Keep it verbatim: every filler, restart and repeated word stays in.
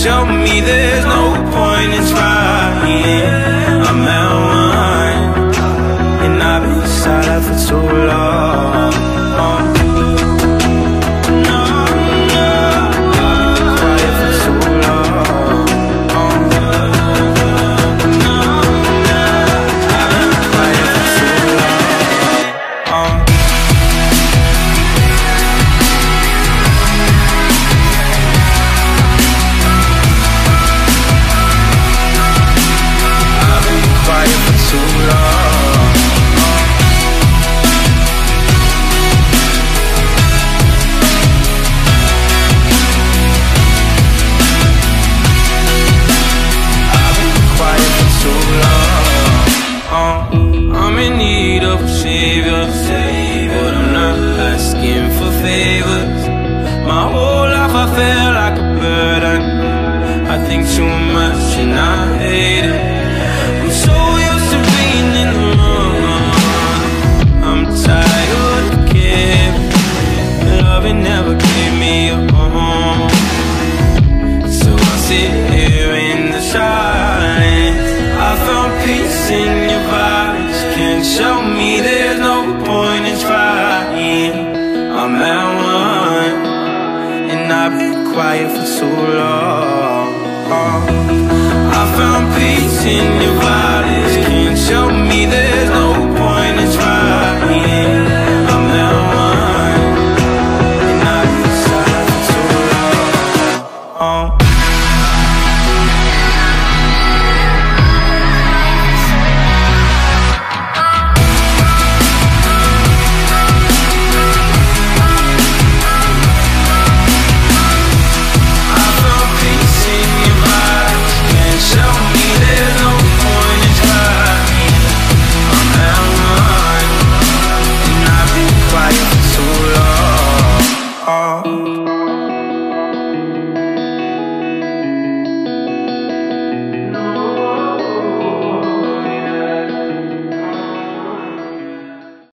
show me there's no point in trying. I'm at one, and I've been silent for too long. I'm in need of a savior, but I'm not asking for favors. My whole life I felt like a burden. I think too much and I hate it. I'm so used to being in the wrong. I'm tired of caring. Loving never gave me a home. So I sit here in the silence. I found peace in your vibes. Can't show me there's no point in trying. I'm at one, and I've been quiet for too long. I found peace in your vibes. Can't show me there's no